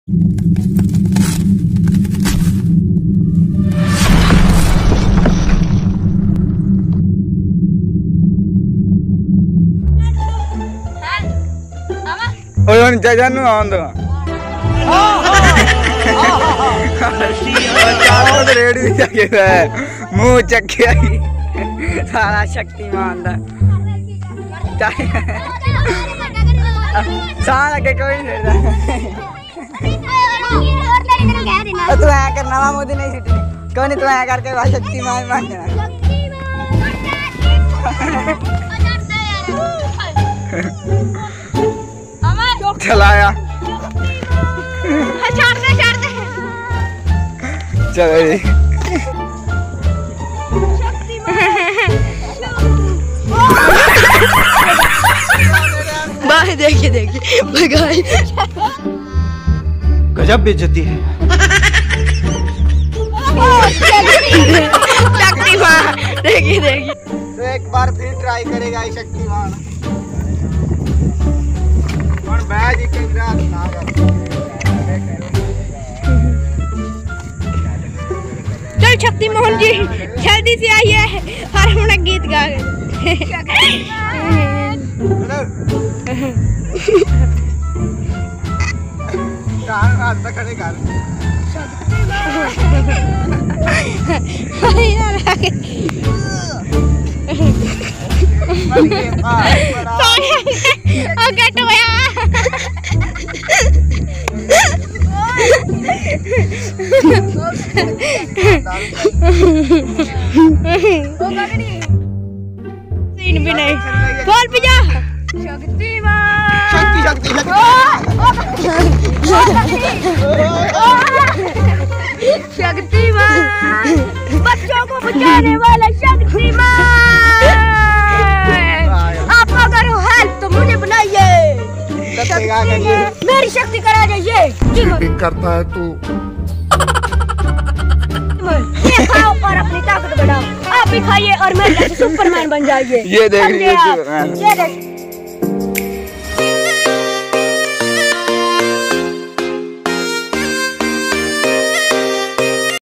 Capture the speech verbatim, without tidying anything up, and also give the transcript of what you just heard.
own जजनु आंदो चारों तो रेडी जाके है मुंह चक्के आई सारा शक्तिमान दा सारा के कोई नहीं रहता तू ऐ करना वा मोदी नहीं सिटी कोई नहीं तू ऐ करके वा शक्तिमान मान जाना चलाया छोड़ दे छोड़ दे चलो जी बाय देखिए देखिए भगाई गजब बेइज्जती है शक्तिमान देखिए देखिए तो एक बार फिर ट्राई करेगा ये शक्तिमान बैज के रात ना चल शक्तिमान जी जल्दी से आइए और हम गीत गा गए हाथ पकड़े कर सीन भी नहीं बोल पिजा शक्तिमान शक्ति शक्ति शक्तिमान बच्चों को बचाने वाला शक्तिमान आप अगर हो हेल्प तो मुझे बुलाइए मेरी शक्ति करा जाइए करता है तू ये खाओ और अपनी ताकत बढ़ाओ आप भी खाइए और मेरे जैसे सुपरमैन बन जाइए ये देख ये देख